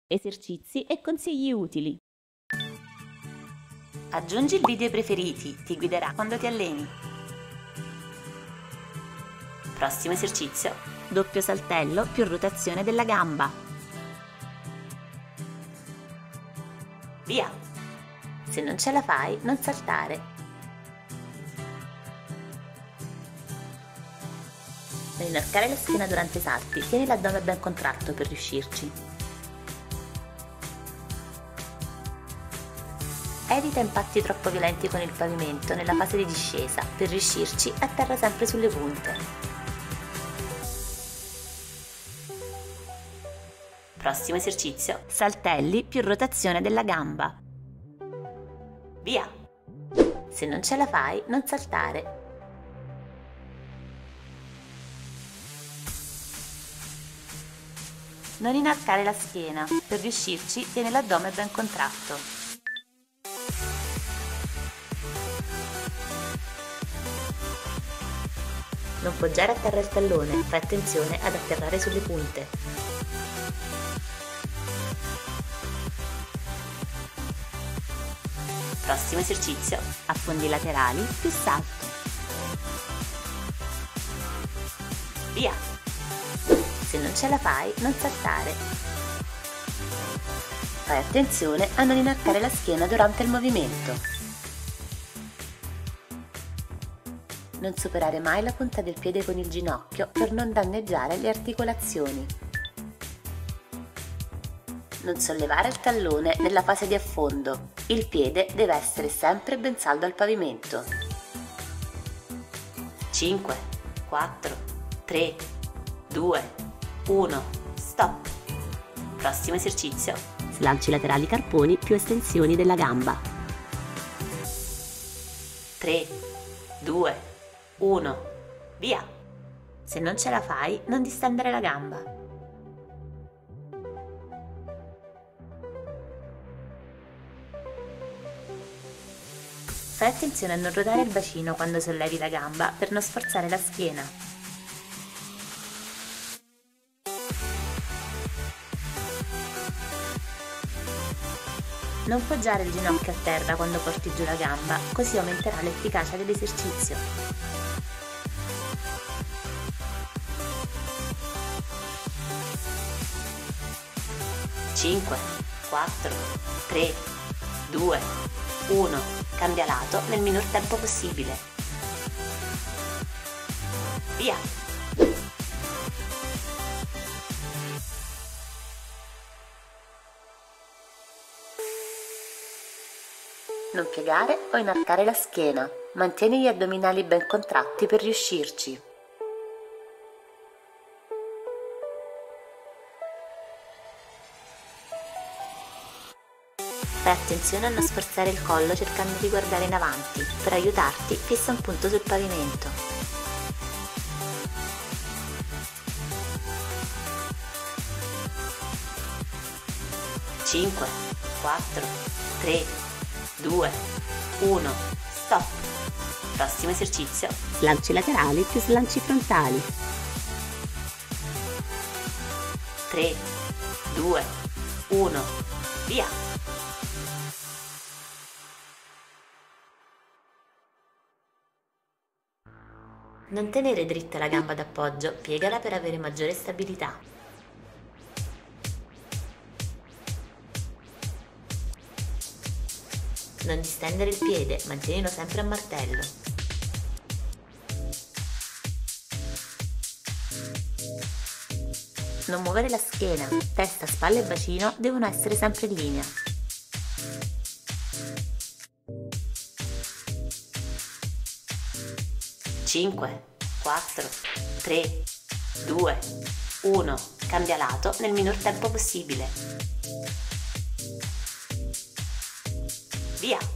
Esercizi e consigli utili. Aggiungi il video ai preferiti, ti guiderà quando ti alleni. Prossimo esercizio: Doppio saltello più rotazione della gamba. Via! Se non ce la fai, non saltare. Non inarcare la schiena durante i salti, tieni l'addome ben contratto per riuscirci. Evita impatti troppo violenti con il pavimento nella fase di discesa, per riuscirci atterra sempre sulle punte. Prossimo esercizio: Saltelli più rotazione della gamba. Via! Se non ce la fai, non saltare. Non inarcare la schiena, per riuscirci tieni l'addome ben contratto. Non poggiare a terra il tallone, fai attenzione ad atterrare sulle punte. Prossimo esercizio: Affondi laterali più salto. Via! Se non ce la fai, non saltare. Fai attenzione a non inarcare la schiena durante il movimento. Non superare mai la punta del piede con il ginocchio per non danneggiare le articolazioni. Non sollevare il tallone nella fase di affondo. Il piede deve essere sempre ben saldo al pavimento. 5, 4, 3, 2, 1, stop! Prossimo esercizio: Slanci laterali carponi più estensioni della gamba. 3, 2, 1, via! Se non ce la fai, non distendere la gamba. Fai attenzione a non ruotare il bacino quando sollevi la gamba per non sforzare la schiena. Non poggiare il ginocchio a terra quando porti giù la gamba, così aumenterà l'efficacia dell'esercizio. 5, 4, 3, 2, 1, cambia lato nel minor tempo possibile. Via! Non piegare o inarcare la schiena, mantieni gli addominali ben contratti per riuscirci. Fai attenzione a non sforzare il collo cercando di guardare in avanti. Per aiutarti, fissa un punto sul pavimento. Cinque, 4, 3, 2, 1, stop! Prossimo esercizio: Slanci laterali più slanci frontali. 3, 2, 1, via! Non tenere dritta la gamba d'appoggio, piegala per avere maggiore stabilità. Non distendere il piede, mantienilo sempre a martello. Non muovere la schiena, testa, spalle e bacino devono essere sempre in linea. 5, 4, 3, 2, 1, cambia lato nel minor tempo possibile. Via!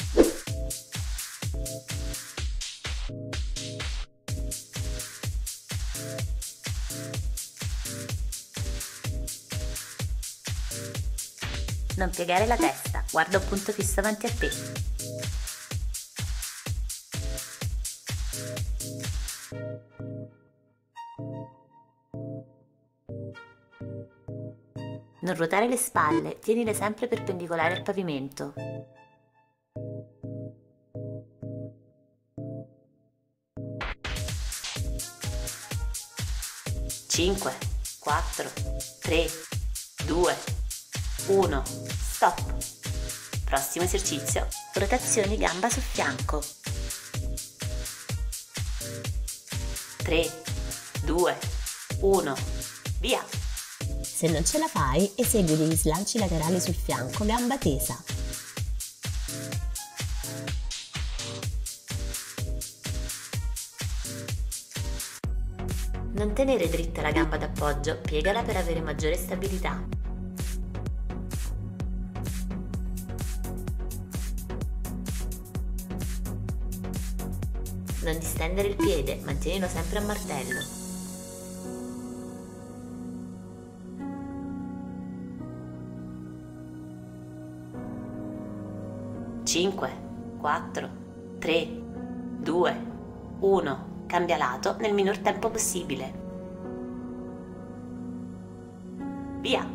Non piegare la testa, guarda un punto fisso davanti a te. Non ruotare le spalle, tienile sempre perpendicolari al pavimento. 5, 4, 3, 2, 1, stop. Prossimo esercizio, rotazioni gamba sul fianco. 3, 2, 1, via. Se non ce la fai, esegui degli slanci laterali sul fianco, gamba tesa. Non tenere dritta la gamba d'appoggio, piegala per avere maggiore stabilità. Non distendere il piede, mantienilo sempre a martello. 5, 4, 3, 2, 1. Cambia lato nel minor tempo possibile. Via!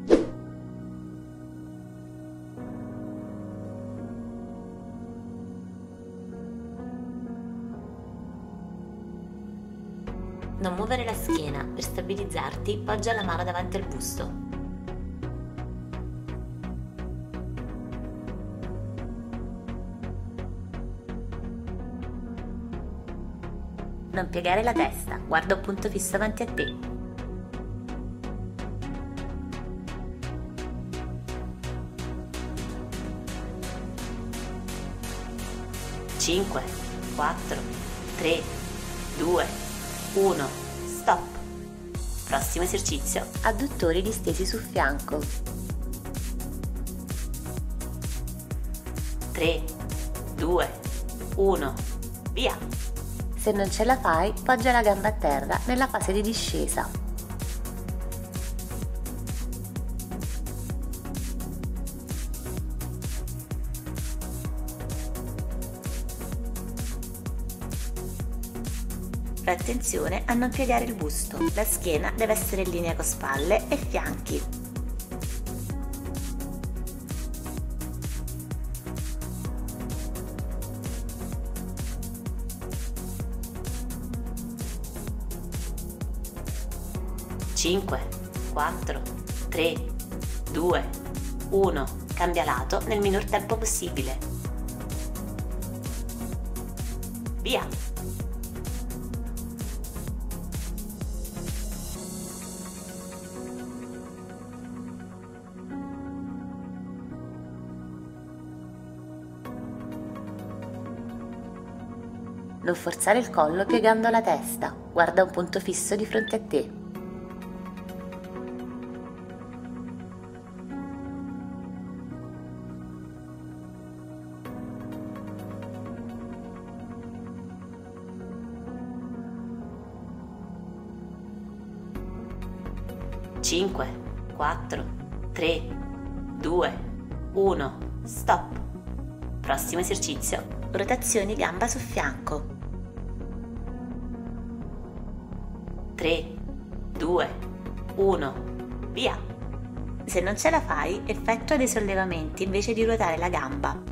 Non muovere la schiena, per stabilizzarti poggia la mano davanti al busto. Non piegare la testa, guarda un punto fisso davanti a te. Cinque, 4, 3, 2, 1, stop. Prossimo esercizio, adduttori distesi sul fianco. 3, 2, 1, via. Se non ce la fai, poggia la gamba a terra nella fase di discesa. Fai attenzione a non piegare il busto, la schiena deve essere in linea con spalle e fianchi. Cinque, 4, 3, 2, 1. Cambia lato nel minor tempo possibile. Via! Non forzare il collo piegando la testa, guarda un punto fisso di fronte a te. 5, 4, 3, 2, 1, stop. Prossimo esercizio, rotazioni gamba sul fianco. 3, 2, 1, via. Se non ce la fai, effettua dei sollevamenti invece di ruotare la gamba.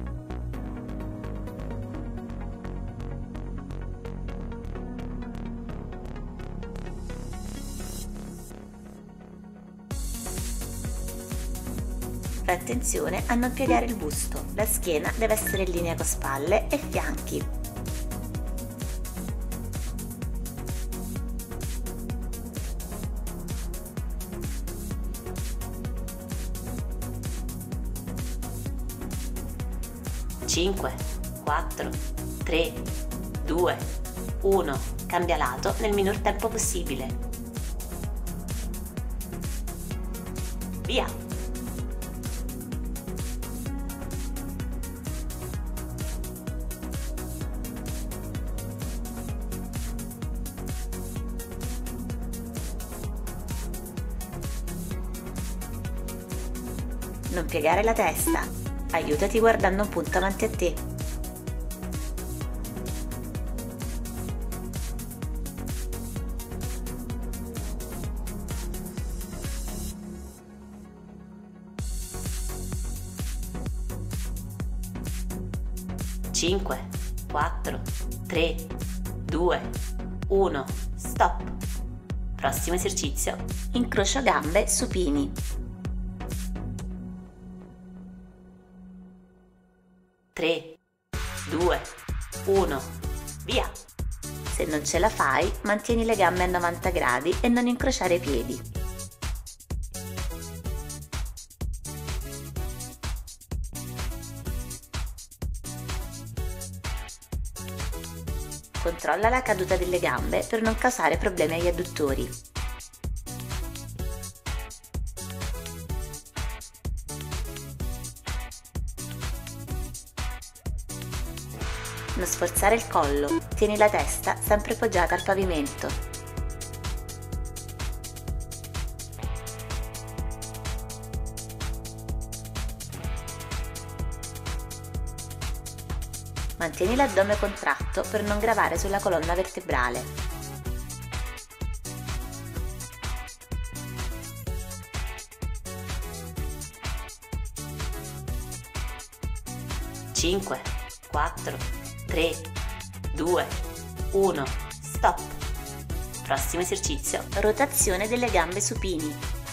Fai attenzione a non piegare il busto, la schiena deve essere in linea con spalle e fianchi. Cinque, 4, 3, 2, 1. Cambia lato nel minor tempo possibile. Via! Non piegare la testa, aiutati guardando un punto avanti a te. 5, 4, 3, 2, 1, stop. Prossimo esercizio, incrocio gambe supini. 3, 2, 1, via. Se non ce la fai, mantieni le gambe a 90 gradi e non incrociare i piedi. Controlla la caduta delle gambe per non causare problemi agli adduttori. Non sforzare il collo, tieni la testa sempre poggiata al pavimento. Mantieni l'addome contratto per non gravare sulla colonna vertebrale. Cinque, 4, 3, 2, 1, stop. Prossimo esercizio, rotazione delle gambe supini.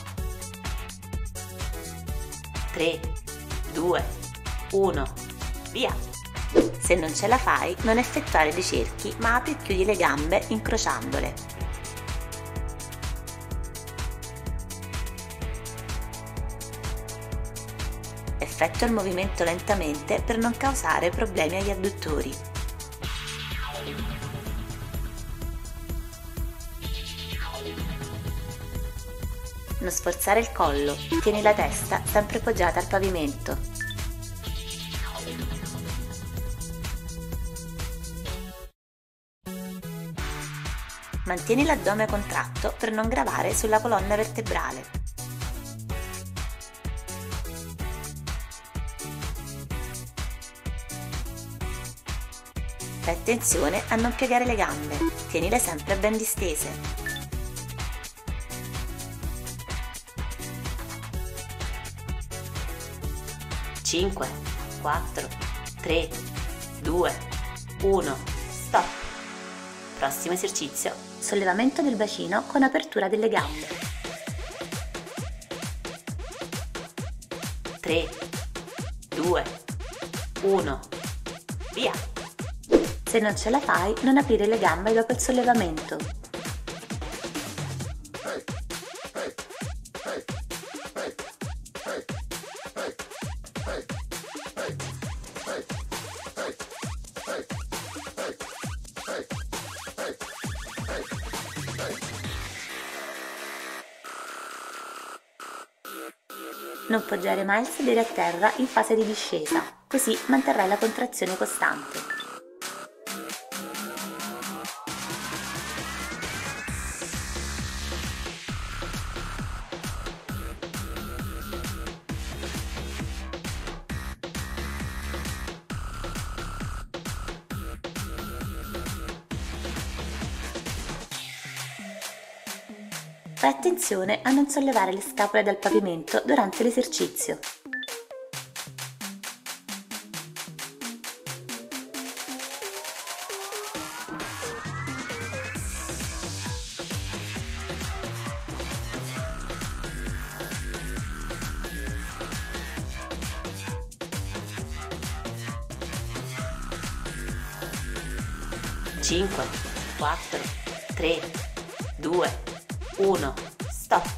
3, 2, 1, via. Se non ce la fai, non effettuare dei cerchi, ma apri e chiudi le gambe incrociandole. Effettua il movimento lentamente per non causare problemi agli adduttori. Non sforzare il collo, tieni la testa sempre poggiata al pavimento. Mantieni l'addome contratto per non gravare sulla colonna vertebrale. Fai attenzione a non piegare le gambe, tienile sempre ben distese. Cinque, 4, 3, 2, 1, stop. Prossimo esercizio, sollevamento del bacino con apertura delle gambe. 3, 2, 1, via. Se non ce la fai, non aprire le gambe dopo il sollevamento. Non poggiare mai il sedere a terra in fase di discesa, così manterrai la contrazione costante. Fai attenzione a non sollevare le scapole dal pavimento durante l'esercizio. Cinque, 4, 3, 2, 1, stop.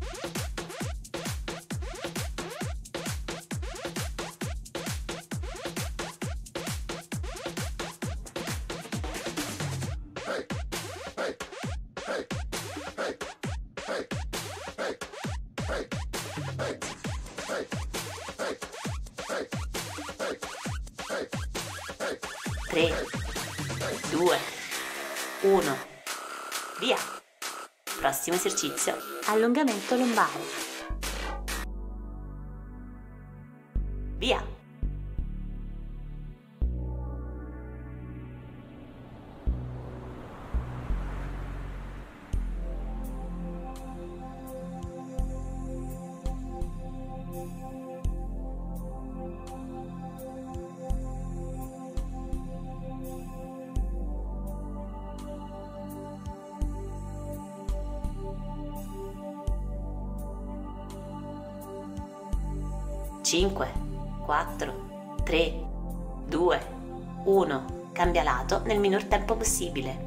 Tre, 2, 1, via. Prossimo esercizio, allungamento lombare. Via. 5, 4, 3, 2, 1. Cambia lato nel minor tempo possibile.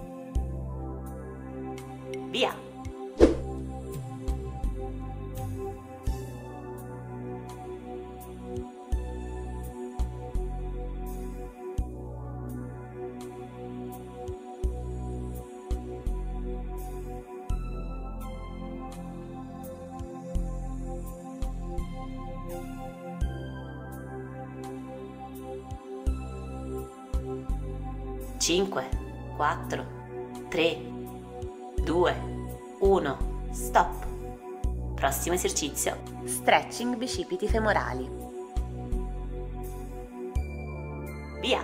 Via! Cinque, 4, 3, 2, 1. Stop. Prossimo esercizio. Stretching bicipiti femorali. Via.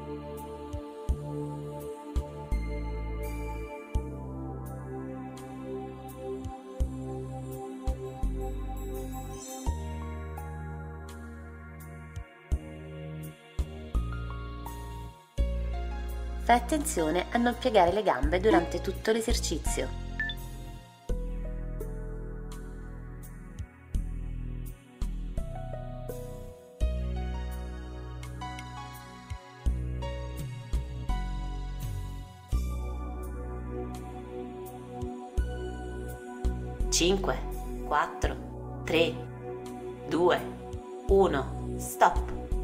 Fai attenzione a non piegare le gambe durante tutto l'esercizio. Cinque, 4, 3, 2, 1. Stop.